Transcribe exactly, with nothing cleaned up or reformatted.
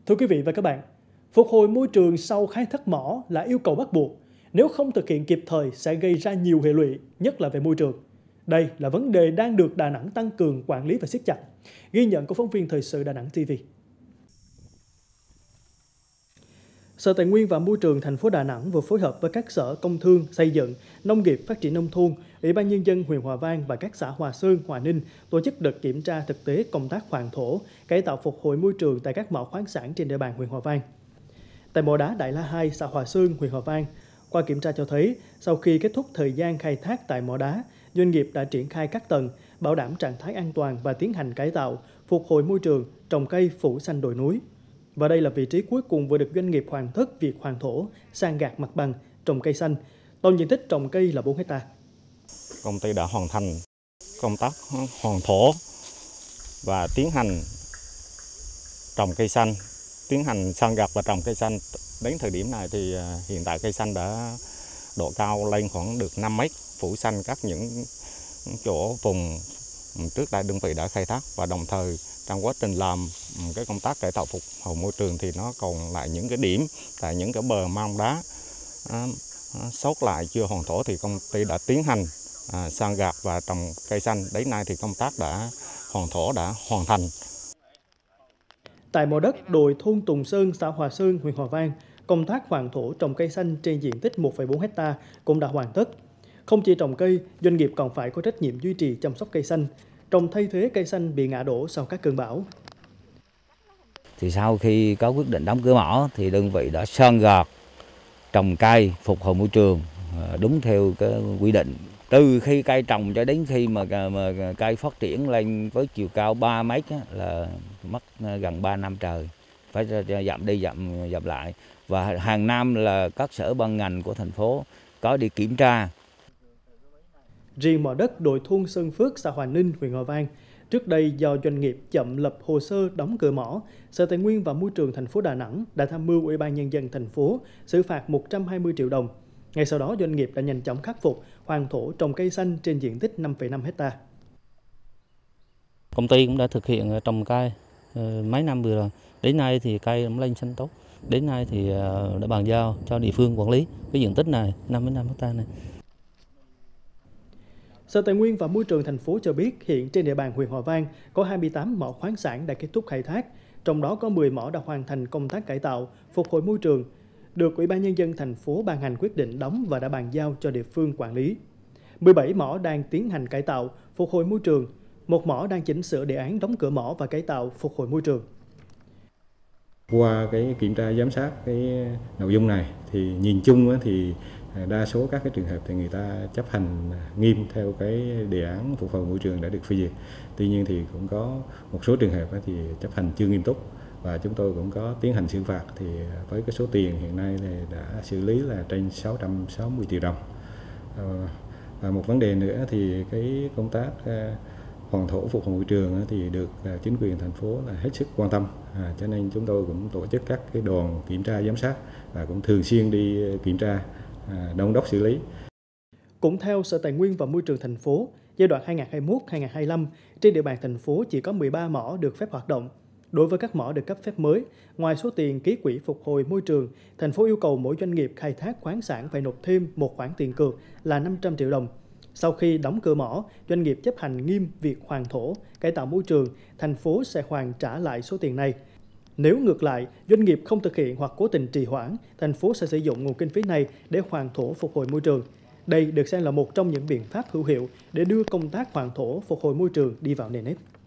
Thưa quý vị và các bạn, phục hồi môi trường sau khai thác mỏ là yêu cầu bắt buộc. Nếu không thực hiện kịp thời sẽ gây ra nhiều hệ lụy, nhất là về môi trường. Đây là vấn đề đang được Đà Nẵng tăng cường quản lý và siết chặt. Ghi nhận của phóng viên Thời sự Đà Nẵng ti vi. Sở Tài nguyên và Môi trường thành phố Đà Nẵng vừa phối hợp với các sở công thương, xây dựng, nông nghiệp, phát triển nông thôn, Ủy ban Nhân dân huyện Hòa Vang và các xã Hòa Sơn, Hòa Ninh tổ chức đợt kiểm tra thực tế công tác hoàn thổ, cải tạo phục hồi môi trường tại các mỏ khoáng sản trên địa bàn huyện Hòa Vang. Tại mỏ đá Đại La hai, xã Hòa Sơn, huyện Hòa Vang, qua kiểm tra cho thấy, sau khi kết thúc thời gian khai thác tại mỏ đá, doanh nghiệp đã triển khai các tầng, bảo đảm trạng thái an toàn và tiến hành cải tạo, phục hồi môi trường, trồng cây phủ xanh đồi núi. Và đây là vị trí cuối cùng vừa được doanh nghiệp hoàn tất việc hoàn thổ, san gạt mặt bằng, trồng cây xanh. Tổng diện tích trồng cây là bốn héc ta. Công ty đã hoàn thành công tác hoàn thổ và tiến hành trồng cây xanh, tiến hành san gạt và trồng cây xanh. Đến thời điểm này thì hiện tại cây xanh đã độ cao lên khoảng được năm mét, phủ xanh các những chỗ vùng trước đây đơn vị đã khai thác, và đồng thời trong quá trình làm cái công tác cải tạo phục hồi môi trường thì nó còn lại những cái điểm tại những cái bờ mong đá à, sót lại chưa hoàn thổ thì công ty đã tiến hành à, san gạt và trồng cây xanh. Đến nay thì công tác đã hoàn thổ đã hoàn thành. Tại mỏ đất đồi thôn Tùng Sơn, xã Hòa Sơn, huyện Hòa Vang, công tác hoàn thổ trồng cây xanh trên diện tích một phẩy bốn héc ta cũng đã hoàn tất. Không chỉ trồng cây, doanh nghiệp còn phải có trách nhiệm duy trì chăm sóc cây xanh, trồng thay thế cây xanh bị ngã đổ sau các cơn bão. Thì sau khi có quyết định đóng cửa mỏ thì đơn vị đã san gạt, trồng cây phục hồi môi trường đúng theo cái quy định. Từ khi cây trồng cho đến khi mà, mà cây phát triển lên với chiều cao ba mét á, là mất gần ba năm trời, phải dặm đi dặm dặm lại. Và hàng năm là các sở ban ngành của thành phố có đi kiểm tra. Riêng mỏ đất đồi thôn Sơn Phước, xã Hòa Ninh, huyện Hòa Vang, trước đây do doanh nghiệp chậm lập hồ sơ đóng cửa mỏ, Sở Tài nguyên và Môi trường thành phố Đà Nẵng đã tham mưu Ủy ban Nhân dân thành phố xử phạt một trăm hai mươi triệu đồng. Ngay sau đó, doanh nghiệp đã nhanh chóng khắc phục, hoàn thổ trồng cây xanh trên diện tích năm phẩy năm héc ta. Công ty cũng đã thực hiện trồng cây mấy năm vừa rồi. Đến nay thì cây cũng lên xanh tốt. Đến nay thì đã bàn giao cho địa phương quản lý cái diện tích này, năm phẩy năm héc ta này. Sở Tài nguyên và Môi trường thành phố cho biết hiện trên địa bàn huyện Hòa Vang có hai mươi tám mỏ khoáng sản đã kết thúc khai thác, trong đó có mười mỏ đã hoàn thành công tác cải tạo, phục hồi môi trường, được Ủy ban Nhân dân thành phố ban hành quyết định đóng và đã bàn giao cho địa phương quản lý. mười bảy mỏ đang tiến hành cải tạo, phục hồi môi trường, một mỏ đang chỉnh sửa đề án đóng cửa mỏ và cải tạo, phục hồi môi trường. Qua cái kiểm tra giám sát cái nội dung này thì nhìn chung thì đa số các cái trường hợp thì người ta chấp hành nghiêm theo cái đề án phục hồi môi trường đã được phê duyệt. Tuy nhiên thì cũng có một số trường hợp thì chấp hành chưa nghiêm túc, và chúng tôi cũng có tiến hành xử phạt, thì với cái số tiền hiện nay thì đã xử lý là trên sáu trăm sáu mươi triệu đồng. Và một vấn đề nữa thì cái công tác hoàn thổ phục hồi môi trường thì được chính quyền thành phố là hết sức quan tâm, à, cho nên chúng tôi cũng tổ chức các cái đoàn kiểm tra giám sát và cũng thường xuyên đi kiểm tra, à, đôn đốc xử lý. Cũng theo Sở Tài nguyên và Môi trường thành phố, giai đoạn hai nghìn không trăm hai mươi mốt đến hai nghìn không trăm hai mươi lăm, trên địa bàn thành phố chỉ có mười ba mỏ được phép hoạt động. Đối với các mỏ được cấp phép mới, ngoài số tiền ký quỹ phục hồi môi trường, thành phố yêu cầu mỗi doanh nghiệp khai thác khoáng sản phải nộp thêm một khoản tiền cược là năm trăm triệu đồng. Sau khi đóng cửa mỏ, doanh nghiệp chấp hành nghiêm việc hoàn thổ, cải tạo môi trường, thành phố sẽ hoàn trả lại số tiền này. Nếu ngược lại, doanh nghiệp không thực hiện hoặc cố tình trì hoãn, thành phố sẽ sử dụng nguồn kinh phí này để hoàn thổ phục hồi môi trường. Đây được xem là một trong những biện pháp hữu hiệu để đưa công tác hoàn thổ phục hồi môi trường đi vào nền nếp.